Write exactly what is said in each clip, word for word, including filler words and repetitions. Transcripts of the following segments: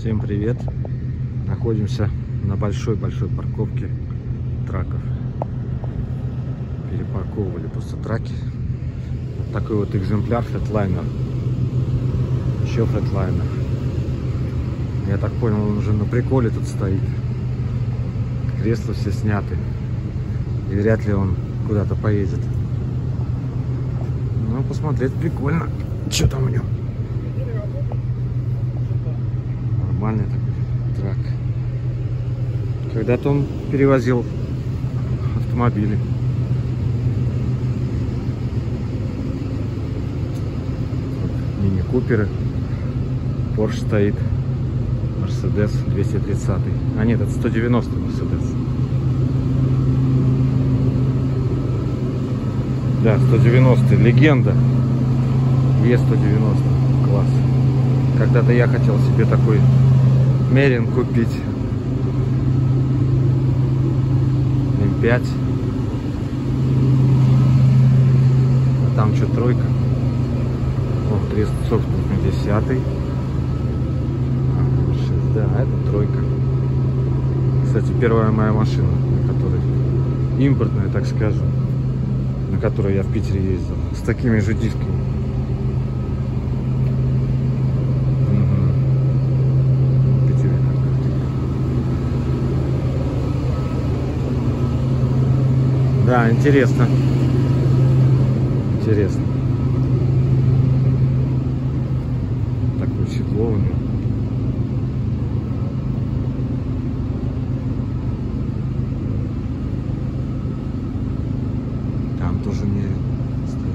Всем привет! Находимся на большой-большой парковке траков. Перепарковывали просто траки. Вот такой вот экземпляр Freightliner. Еще Freightliner. Я так понял, он уже на приколе тут стоит. Кресла все сняты. И вряд ли он куда-то поедет. Ну, посмотреть прикольно. Что там у него? Нормальный такой трак. Когда-то он перевозил автомобили. Мини-куперы. Порш стоит. Мерседес двести тридцать. А нет, это сто девяносто Мерседес. Да, сто девяносто. Легенда. Е сто девяносто. Класс. Когда-то я хотел себе такой Мерин купить. эм пять. А там что, тройка? О, триста пятьдесят. Да, это тройка. Кстати, первая моя машина, на которой импортная, так скажем, на которой я в Питере ездил, с такими же дисками. Да, интересно. Интересно. Такое седло у него. Там тоже Мерин стоит.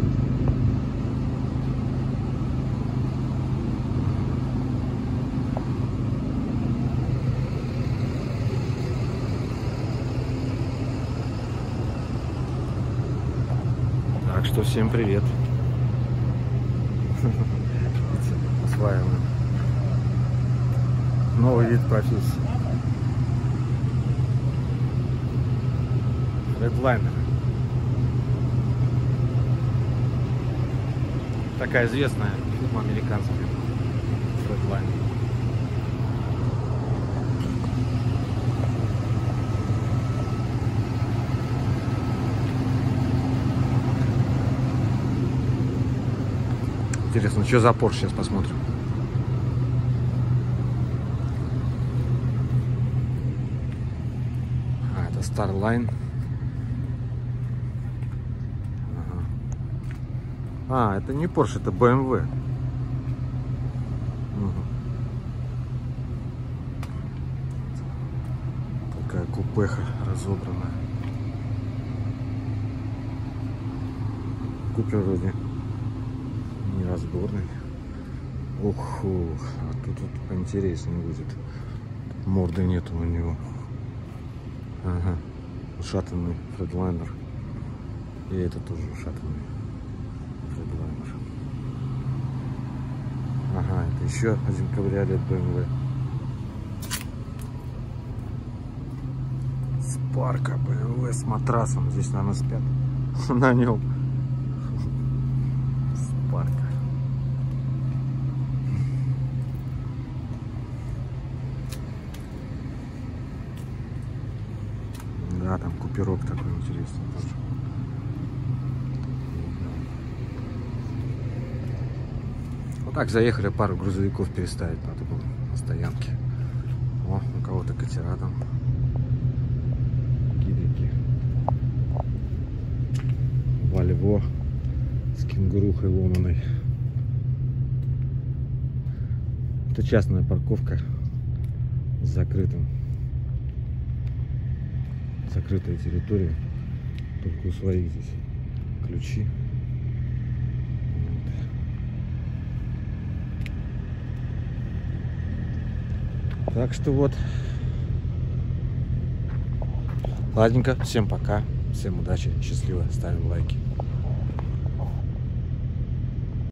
Так что всем привет. Осваиваем новый вид профессии. Freightliner. Такая известная фирма американская. Freightliner. Интересно, что за Порш, сейчас посмотрим. А, это Starline. Ага. А, это не Порш, это бэ эм вэ. Угу. Такая купеха разобранная. Купер вроде неразборный. Ох, а тут вот поинтереснее будет. Морды нету у него. Ага. Ушатанный Freightliner. И это тоже ушатанный Freightliner. Ага, это еще один кабриолет бэ эм вэ. Спарка бэ эм вэ с матрасом. Здесь, наверное, спят на нем. Спарка. Да, там куперок такой интересный тоже. Вот так заехали, пару грузовиков переставить надо было на стоянке. О, у кого-то катера там. Гидрики. Вольво с кенгурухой ломаной. Это частная парковка с закрытым. Закрытая территория, только у своих здесь ключи. Вот. Так что вот. Ладненько, всем пока, всем удачи, счастливо, ставим лайки.